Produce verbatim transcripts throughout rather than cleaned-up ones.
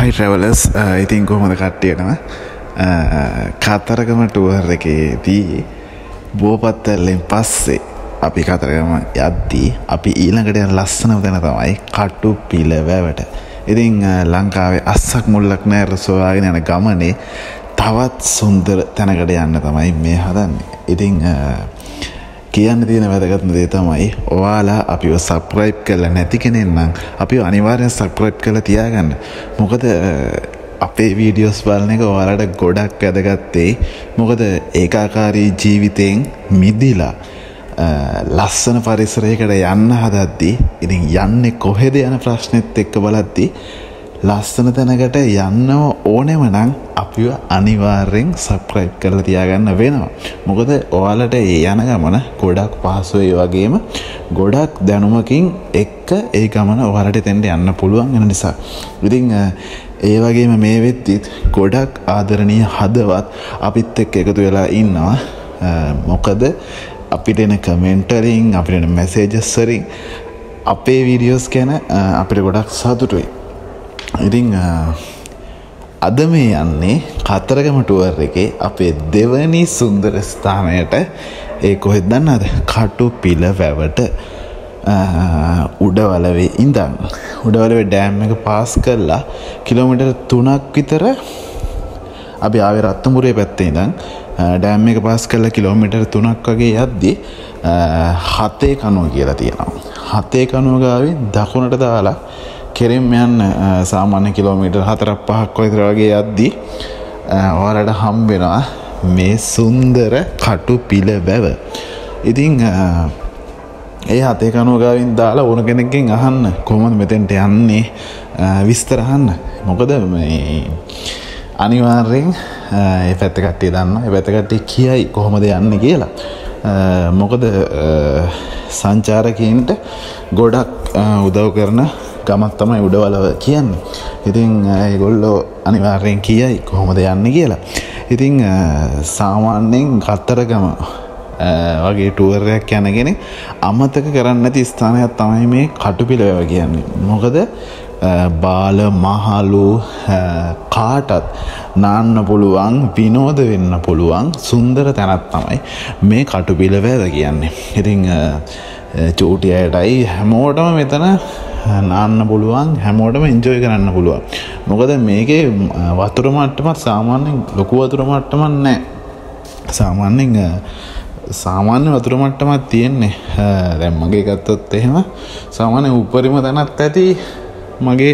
Hi travelers, ඉතින් කොහොමද කට්ටියටම Kataragama tour එකේදී බෝපත්තල්ලෙන් පස්සේ අපි කතරගම යද්දී අපි ඊළඟට යන ලස්සනම තැන තමයි කටුපිල වැවට. ඉතින් ලංකාවේ අස්සක් මුල්ලක් නැහැ සොයාගෙන යන ගමනේ තවත් සුන්දර තැනකට යන්න තමයි මේ හදන්නේ. ඉතින් කියන්න තියෙන වැදගත්ම දේ තමයි ඔයාලා අපිව සබ්ස්ක්‍රයිබ් කරලා නැති කෙනෙක් නම් අපිව අනිවාර්යෙන් සබ්ස්ක්‍රයිබ් කරලා තියාගන්න. මොකද අපේ වීඩියෝස් බලන එක ඔයාලට ගොඩක් වැදගත් වෙයි. මොකද ඒකාකාරී ජීවිතෙන් මිදිලා ලස්සන පරිසරයකට යන්න හදද්දී ඉතින් යන්නේ කොහෙද යන ප්‍රශ්නෙත් එක්ක බලද්දී ලස්සන තැනකට යන්න ඕනෙම නම් අපිව අනිවාර්යෙන් සබ්ස්ක්‍රයිබ් කරලා තියාගන්න වෙනවා. මොකද ඔයාලට ඒ යන ගමන ගොඩක් පහසුයි වගේම ගොඩක් දැනුමකින් එක්ක ඒ ගමන ඔයාලට එතෙන්ට යන්න පුළුවන් වෙන නිසා. ඉතින් ඒ වගේම මේ වෙද්දිත් ගොඩක් ආදරණීය හදවත් අපිත් එක්ක එකතු වෙලා ඉන්නවා. මොකද අපිට එන කමෙන්ට් වලින් අපිට එන මැසේජස් වලින් අපේ වීඩියෝස් ගැන අපිට ගොඩක් සතුටුයි. ඉතින් අද මේ යන්නේ කතරගම ටුවර් එකේ අපේ දෙවැනි සුන්දර ස්ථානයට. ඒ කොහෙද දන්නවද? කටුපිල වැවට. උඩවලවේ ඉඳන් උඩවලවේ ඩෑම් එක පාස් කරලා කිලෝමීටර් තුනක් විතර අපි ආවේ රත්නපුරේ පැත්තේ ඉඳන් ඩෑම් එක පාස් කරලා කිලෝමීටර් තුනක් වගේ යද්දී හතේ කනුව කියලා තියෙනවා. හතේ කනුව ගාවේ දකුණට දාලා කෙරෙම් යන්න සාමාන්‍ය කිලෝමීටර් හතරක් පහක් විතර වගේ යද්දී ඔයාලට හම්බ වෙනවා මේ සුන්දර කටුපිල වැව. ඉතින් ඒ හතේ කනුව ගාවින් දාලා ඕන කෙනෙක්ගෙන් අහන්න කොහොමද මෙතෙන්ට යන්නේ විස්තර අහන්න. මොකද මේ අනිවාර්යෙන් ඒ පැත්ත කට්ටිය දන්නවා. ඒ පැත්ත කට්ටිය කියයි කොහොමද යන්නේ කියලා. මොකද සංචාරකයන්ට ගොඩක් උදව් කරන ගමක් තමයි උඩවලව කියන්නේ. ඉතින් ඒගොල්ලෝ අනිවාර්යෙන් කියයි කොහොමද යන්නේ කියලා. ඉතින් සාමාන්‍යයෙන් කතරගම වගේ ටුවර් එකක් යන කෙනෙක් අමතක කරන්නේ නැති ස්ථානයක් තමයි මේ කටුපිල වැව කියන්නේ. මොකද බාල මහලු කාටත් නාන්න පුළුවන් විනෝද වෙන්න පුළුවන් සුන්දර තැනක් තමයි මේ කටුපිල වැව කියන්නේ. ඉතින් චූටි අයටයි හැමෝටම මෙතන නාන්න පුළුවන්, හැමෝටම එන්ජොයි කරන්න පුළුවන්. මොකද මේකේ වතුර මට්ටමත් සාමාන්‍යයෙන් ලොකු වතුර මට්ටමක් නැහැ. සාමාන්‍යයෙන් සාමාන්‍ය වතුර මට්ටමක් තියෙන්නේ. දැන් මගේ ගත්තොත් එහෙම සාමාන්‍ය උඩරිම තැනක් ඇති මගේ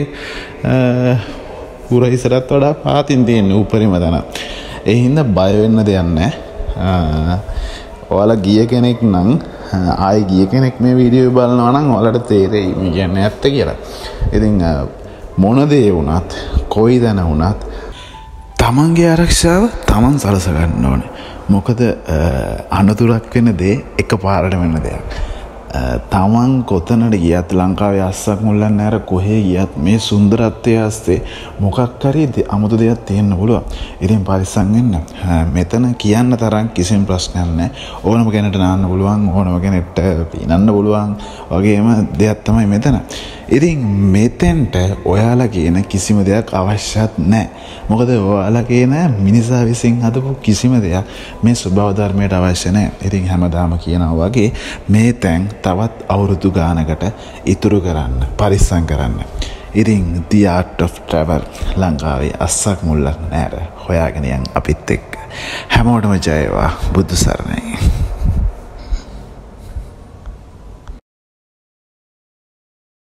උරහිසටත් වඩා පාතින් තියෙන්නේ උඩරිම තැන. ඒ හින්දා බය වෙන්න දෙයක් නැහැ. ඔයාලා ගිය කෙනෙක් නම් ආයි ගිය කෙනෙක් මේ වීඩියෝ බලනවා නම් ඔයාලට තේරෙයි මේ කියන්නේ ඇත්ත කියලා. ඉතින් මොන දේ වුණත් කොයි දන වුණත් තමන්ගේ ආරක්ෂාව තමන් සලස ගන්න ඕනේ. මොකද අනතුරක් වෙන දේ එකපාරට වෙන දෙයක්. තමන් කොතනට ගියත් ලංකාවේ අස්සක් මුල්ලක් නැර කොහේ ගියත් මේ සුන්දරත්වය ඇස්තේ මොකක් හරි අමුතු දෙයක් තියෙන්න පුළුවන්. ඉතින් පරිස්සම් වෙන්න. මෙතන කියන්න තරම් කිසිම ප්‍රශ්නයක් නැහැ. ඕනම කෙනෙක්ට නාන්න පුළුවන්, ඕනම කෙනෙක්ට පීනන්න පුළුවන් වගේම දෙයක් තමයි මෙතන. ඉතින් මෙතෙන්ට ඔයාලා කියන කිසිම දෙයක් අවශ්‍යත් නැහැ. මොකද ඔයාලා කියන මිනිසා විසින් හදපු කිසිම දෙයක් මේ ස්වභාව ධර්මයට අවශ්‍ය නැහැ. ඉතින් හැමදාම කියනවා වගේ මේ තැන් තවත් අවුරුදු ගානකට ඉතුරු කරන්න, පරිස්සම් කරන්න. ඉතින් the art of travel ලංකාවේ අස්සක් මුල්ලක් නැර හොයාගෙන යන් අපිත් එක්ක. හැමෝටම ජය වේවා. බුදු සරණයි.